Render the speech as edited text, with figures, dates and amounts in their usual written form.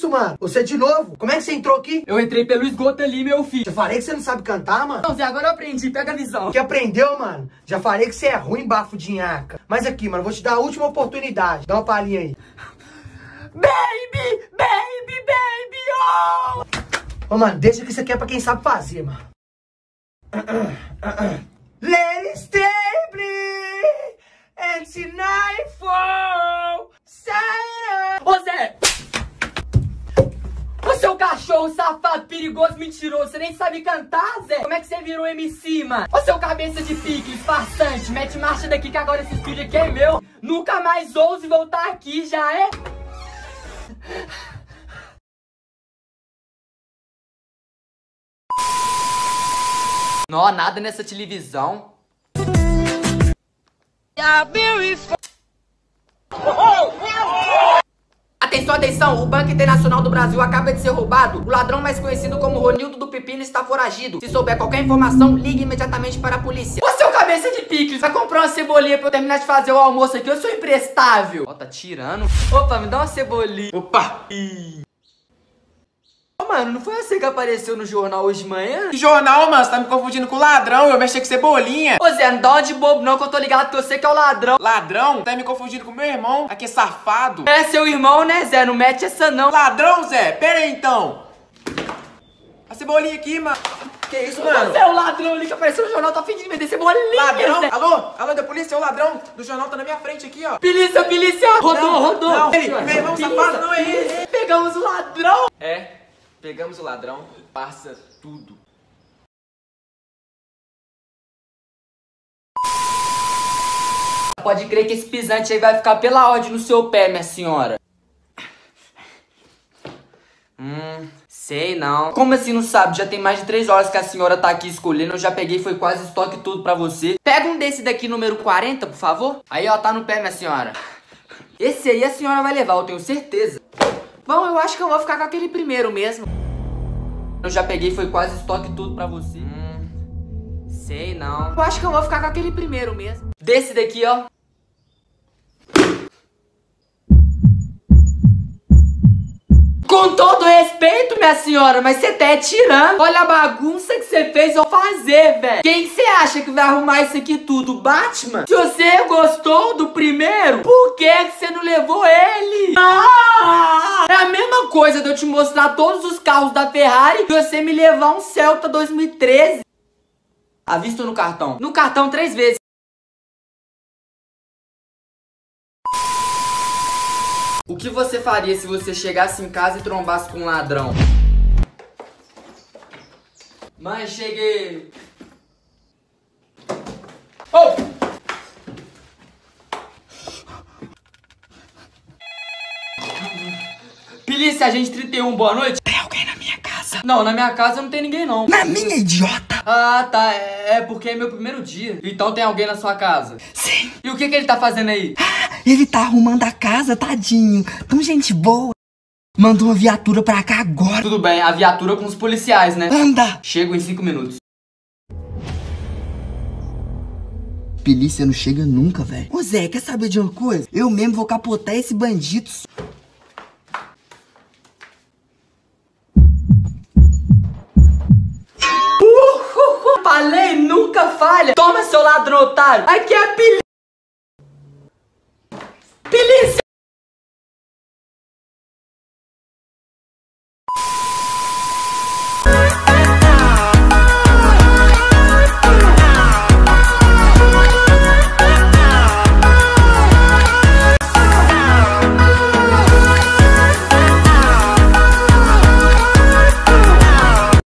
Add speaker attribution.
Speaker 1: isso, mano? Você de novo? Como é que você entrou aqui?
Speaker 2: Eu entrei pelo esgoto ali, meu filho.
Speaker 1: Já falei que você não sabe cantar, mano?
Speaker 2: Não, Zé, agora eu aprendi. Pega a visão.
Speaker 1: Que aprendeu, mano? Já falei que você é ruim, bafo de nhaca. Mas aqui, mano, vou te dar a última oportunidade. Dá uma palhinha aí.
Speaker 2: Baby, baby, baby, oh!
Speaker 1: Ô, mano, deixa que isso aqui é pra quem sabe fazer, mano. Let it stay free and tonight fall.
Speaker 2: Ô, Zé! Você é um cachorro safado, perigoso, mentiroso. Você nem sabe cantar, Zé? Como é que você virou MC, mano? Você é um cabeça de pique, farsante. Mete marcha daqui que agora esse estúdio aqui é meu. Nunca mais ouse voltar aqui, já é? Não, nada nessa televisão. Atenção, atenção, o Banco Internacional do Brasil acaba de ser roubado. O ladrão mais conhecido como Ronildo do Pepino está foragido. Se souber qualquer informação, ligue imediatamente para a polícia. Você é o cabeça de picles, vai comprar uma cebolinha pra eu terminar de fazer o almoço aqui, eu sou imprestável. Ó, tá tirando. Opa, me dá uma cebolinha. Opa. Mano, não foi você que apareceu no jornal hoje de manhã?
Speaker 3: Que jornal, mano? Você tá me confundindo com ladrão, eu mexi com cebolinha.
Speaker 2: Ô Zé, não dá uma de bobo não, que eu tô ligado que você que é o ladrão.
Speaker 3: Ladrão? Tá me confundindo com meu irmão, aqui é safado.
Speaker 2: É seu irmão, né, Zé? Não mete essa não.
Speaker 3: Ladrão, Zé? Pera aí, então. A cebolinha aqui, mano. Que isso, mano?
Speaker 2: Você é o ladrão ali que apareceu no jornal, tá fingindo de vender cebolinha,
Speaker 3: Ladrão?
Speaker 2: Zé.
Speaker 3: Alô? Alô, da polícia? O ladrão do jornal tá na minha frente aqui, ó.
Speaker 2: Polícia, polícia. Rodou.
Speaker 3: Não, meu irmão safado não é ele.
Speaker 2: Pegamos o ladrão.
Speaker 3: É. Pegamos o ladrão, passa tudo.
Speaker 2: Pode crer que esse pisante aí vai ficar pela ordem no seu pé, minha senhora. Sei não. Como assim não sabe? Já tem mais de 3 horas que a senhora tá aqui escolhendo. Eu já peguei, foi quase estoque tudo pra você. Pega um desse daqui, número 40, por favor. Aí, ó, tá no pé, minha senhora. Esse aí a senhora vai levar, eu tenho certeza. Bom, eu acho que eu vou ficar com aquele primeiro mesmo. Eu já peguei, foi quase estoque tudo pra você. Sei não. Eu acho que eu vou ficar com aquele primeiro mesmo. Desse daqui, ó. Com todo respeito, minha senhora, mas você tá tirando. Olha a bagunça que você fez eu fazer, velho. Quem você acha que vai arrumar isso aqui tudo? Batman? Se você gostou do primeiro, por que você não levou ele? É a mesma coisa de eu te mostrar todos os carros da Ferrari e você me levar um Celta 2013. À vista ou no cartão? No cartão 3 vezes. O que você faria se você chegasse em casa e trombasse com um ladrão? Mãe, cheguei. Oh! Polícia, agente 31, boa noite.
Speaker 4: Tem alguém na minha casa?
Speaker 2: Não, na minha casa não tem ninguém não.
Speaker 4: Na minha, idiota?
Speaker 2: Ah, tá, é porque é meu primeiro dia. Então tem alguém na sua casa?
Speaker 4: Sim.
Speaker 2: E o que ele tá fazendo aí?
Speaker 4: Ele tá arrumando a casa, tadinho. Tão gente boa. Mandou uma viatura pra cá agora.
Speaker 2: Tudo bem, a viatura com os policiais, né?
Speaker 4: Anda.
Speaker 2: Chego em 5 minutos.
Speaker 4: Polícia não chega nunca, velho. Ô Zé, quer saber de uma coisa? Eu mesmo vou capotar esse bandido.
Speaker 2: Falei, nunca falha. Toma, seu ladrão otário. Aqui é a polícia.